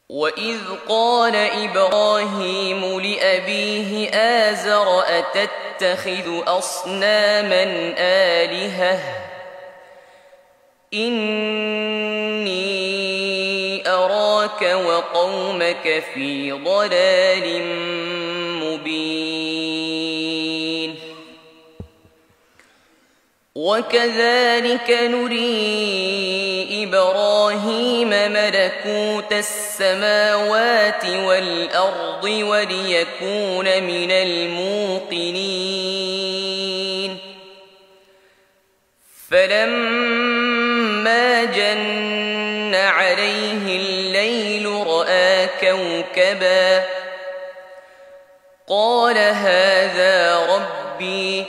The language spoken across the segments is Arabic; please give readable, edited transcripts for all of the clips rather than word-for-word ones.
وإذ قال إبراهيم لأبيه آزر أتتخذ أصناما آلهة إني أراك وقومك في ضلال مبين وكذلك نري إبراهيم ملكوت السماوات والأرض وليكون من الموقنين فلما جن عليه الليل رأى كوكبا قال هذا ربي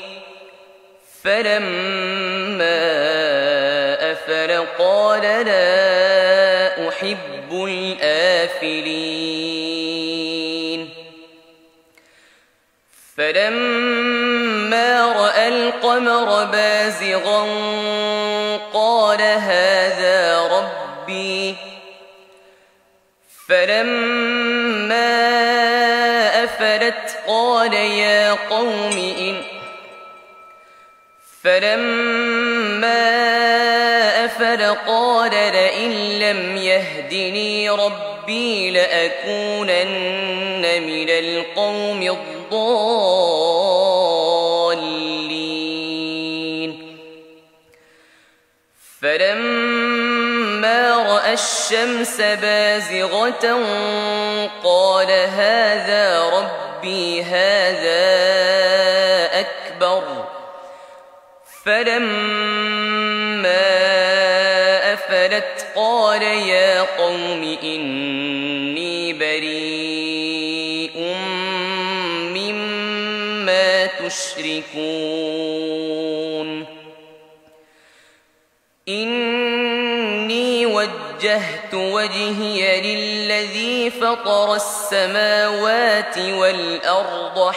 فلما أفل قال لا أحب الآفلين فلما رأى القمر بازغا قال هذا ربي فلما أفلت قال يا قوم لئن لم يهدني ربي لأكونن من القوم الضالين فلما رأى الشمس بازغة قال هذا ربي هذا أكبر فلما أفلت قال يا قوم إني بريء مما تشركون إني وجهت وجهي للذي فطر السماوات والأرض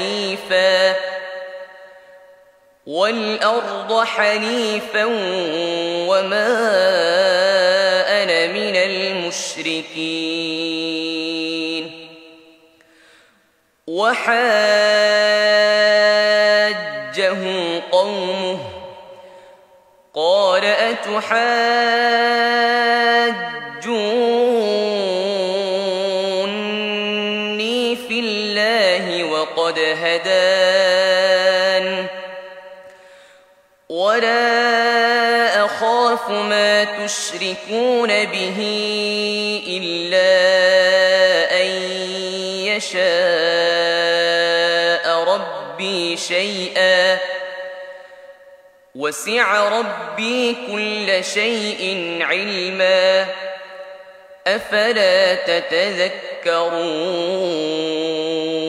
حنيفا وما أنا من المشركين وحاجه قومه قال أتحاجوني في الله وقد هدان ولا أخاف ما تشركون به إلا أن يشاء ربي شيئا وسع ربي كل شيء علما أفلا تتذكرون